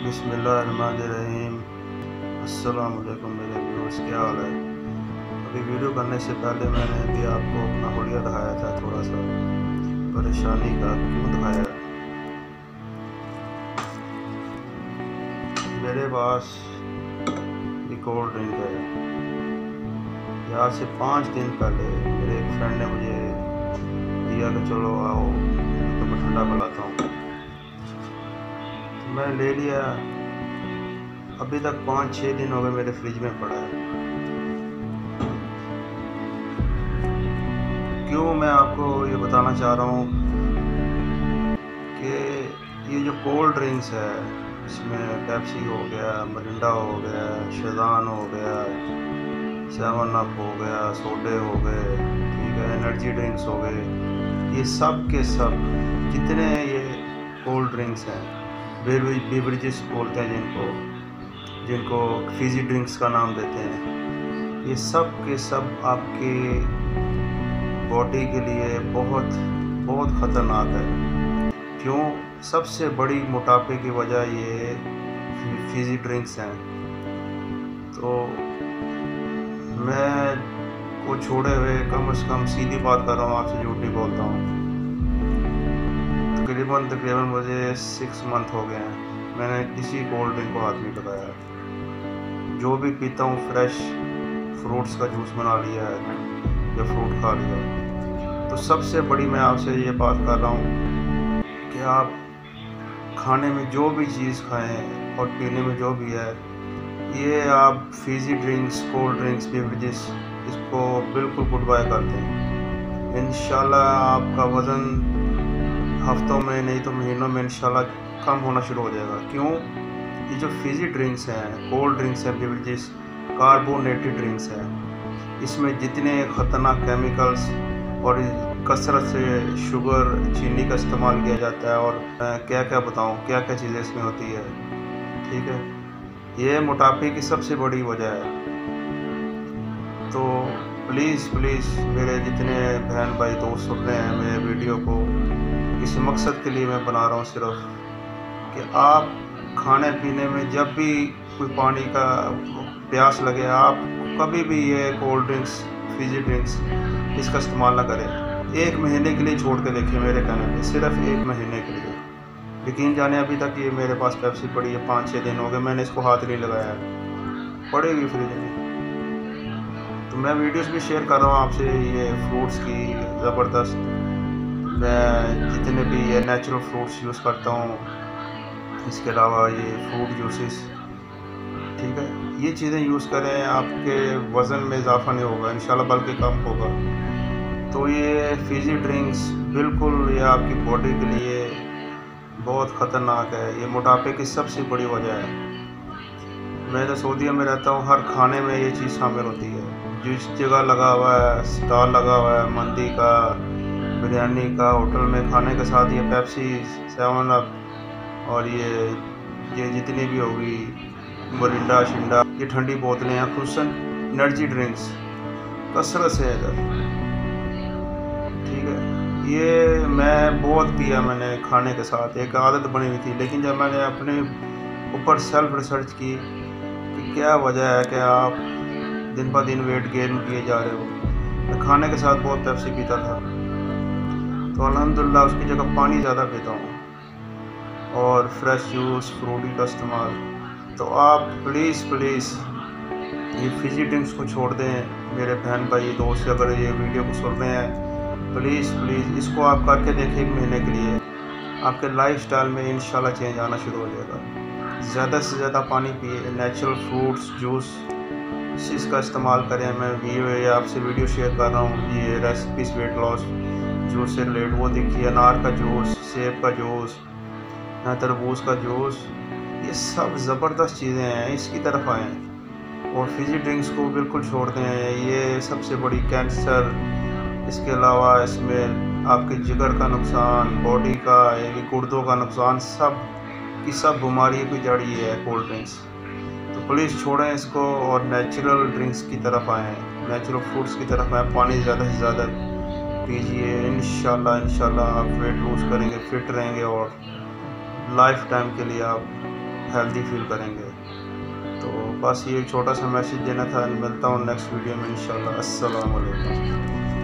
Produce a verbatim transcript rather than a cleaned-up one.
बिस्मिल्लाहिर्रहमानिर्रहीम। अस्सलाम वालेकुम मेरे व्यूअर्स, क्या हाल है। अभी वीडियो करने से पहले मैंने भी आपको अपना हुलिया दिखाया था, थोड़ा सा परेशानी का। क्यों दिखाया? मेरे पास एक कोल्ड ड्रिंक है। यहाँ से पाँच दिन पहले मेरे एक फ्रेंड ने मुझे दिया कि चलो आओ तो मैं ठंडा पिलाता हूँ। तो मैंने ले लिया। अभी तक पाँच छः दिन हो गए मेरे फ्रिज में पड़ा है। क्यों मैं आपको ये बताना चाह रहा हूँ कि ये जो कोल्ड ड्रिंक्स है, इसमें पेप्सी हो गया, मिरिंडा हो गया, शेज़वान हो गया, सेवन अप हो गया, सोडे हो गए, ठीक है, एनर्जी ड्रिंक्स हो गए, ये सब के सब जितने ये कोल्ड ड्रिंक्स हैं, बेवरेजेस बोलते हैं जिनको जिनको फिजी ड्रिंक्स का नाम देते हैं, ये सब के सब आपके बॉडी के लिए बहुत बहुत ख़तरनाक है। क्यों? सबसे बड़ी मोटापे की वजह ये फिजी ड्रिंक्स हैं। तो मैं को छोड़े हुए कम से कम, सीधी बात कर रहा हूँ आपसे, झूठ नहीं बोलता हूँ, तकरीबन तकरीबन मुझे सिक्स मंथ हो गए हैं मैंने किसी कोल्ड ड्रिंक को हाथ नहीं लगाया। जो भी पीता हूँ फ्रेश फ्रूट्स का जूस बना लिया है या फ्रूट खा लिया। तो सबसे बड़ी मैं आपसे ये बात कर रहा हूँ कि आप खाने में जो भी चीज़ खाएं और पीने में जो भी है, ये आप fizzy drinks, cold drinks, beverages, इसको बिल्कुल गुड बाय कर दें। इंशाल्लाह आपका वज़न हफ्तों में नहीं तो महीनों में इंशाल्लाह कम होना शुरू हो जाएगा। क्यों? ये जो फिजी ड्रिंक्स हैं, कोल्ड ड्रिंक्स हैं, बेवरेजेस, कार्बोनेटेड ड्रिंक्स हैं, इसमें जितने ख़तरनाक केमिकल्स और कसरत से शुगर, चीनी का इस्तेमाल किया जाता है, और क्या क्या बताऊं क्या क्या चीज़ें इसमें होती है, ठीक है, ये मोटापे की सबसे बड़ी वजह है। तो प्लीज़ प्लीज़ मेरे जितने बहन भाई दोस्त सुन रहे हैं मेरे वीडियो को, इस मकसद के लिए मैं बना रहा हूँ सिर्फ कि आप खाने पीने में जब भी कोई पानी का प्यास लगे, आप कभी भी ये कोल्ड ड्रिंक्स, फिजी ड्रिंक्स इसका इस्तेमाल ना करें। एक महीने के लिए छोड़ के देखें मेरे कहने पे, सिर्फ एक महीने के लिए। यकीन जाने अभी तक ये मेरे पास पेप्सी पड़ी है, पाँच छः दिन हो गए मैंने इसको हाथ नहीं लगाया है, पड़ेगी फ्रिज में। तो मैं वीडियोस भी शेयर कर रहा हूँ आपसे ये फ्रूट्स की ज़बरदस्त। मैं जितने भी ये नेचुरल फ्रूट्स यूज़ करता हूँ, इसके अलावा ये फ्रूट जूसेस, ठीक है, ये चीज़ें यूज़ करें, आपके वज़न में इजाफा नहीं होगा इंशाल्लाह, बल्कि कम होगा। तो ये फिजी ड्रिंक्स बिल्कुल ये आपकी बॉडी के लिए बहुत ख़तरनाक है। ये मोटापे की सबसे बड़ी वजह है। मैं तो सऊदीया में रहता हूँ, हर खाने में ये चीज़ शामिल होती है। जिस जगह लगा हुआ है, स्टॉल लगा हुआ है मंदी का, बिरयानी का, होटल में खाने के साथ ये पेप्सी, सेवन अप और ये ये जितनी भी होगी मिरिंडा शिंडा, ये ठंडी बोतलें हैं, खुसूसन एनर्जी ड्रिंक्स कसरत से है इधर, ठीक है। ये मैं बहुत पिया मैंने खाने के साथ, एक आदत बनी हुई थी। लेकिन जब मैंने अपने ऊपर सेल्फ रिसर्च की कि क्या वजह है कि आप दिन ब दिन वेट गेन किए जा रहे हो, मैं खाने के साथ बहुत पेप्सी पीता था, तो अल्हम्दुलिल्लाह उसकी जगह पानी ज़्यादा पीता हूँ और फ्रेश जूस, फ्रूटी का इस्तेमाल। तो आप प्लीज़ प्लीज़ ये फिजी ड्रिंक्स को छोड़ दें मेरे बहन भाई दोस्त, अगर ये वीडियो को सुन रहे हैं, प्लीज़ प्लीज़ इसको आप करके देखें एक महीने के लिए, आपके लाइफस्टाइल में इंशाल्लाह चेंज आना शुरू हो जाएगा। ज़्यादा से ज़्यादा पानी पिए, नेचुरल फ्रूट्स जूस इसका इस्तेमाल करें। मैं वीडियो आपसे वीडियो शेयर कर रहा हूँ, ये रेसिपीज़ वेट लॉस जूस से रिलेटेड, वो देखिए, अनार का जूस, सेब का जूस, तरबूज का जूस, ये सब ज़बरदस्त चीज़ें हैं, इसकी तरफ आएँ और फिजी ड्रिंक्स को बिल्कुल छोड़ दें। ये सबसे बड़ी कैंसर, इसके अलावा इसमें आपके जिगर का नुकसान, बॉडी का, ये गुर्दों का नुकसान, सब की सब बीमारी की जड़ ये है कोल्ड ड्रिंक्स। तो प्लीज़ छोड़ें इसको और नेचुरल ड्रिंक्स की तरफ आएँ, नेचुरल फ्रूट्स की तरफ आएँ, पानी ज़्यादा से ज़्यादा पीजिए। इंशाल्लाह इंशाल्लाह आप वेट लूज़ करेंगे, फिट रहेंगे और लाइफ टाइम के लिए आप हेल्दी फील करेंगे। तो बस ये छोटा सा मैसेज देना था। मिलता हूँ नेक्स्ट वीडियो में इंशाल्लाह। अस्सलाम वालेकुम।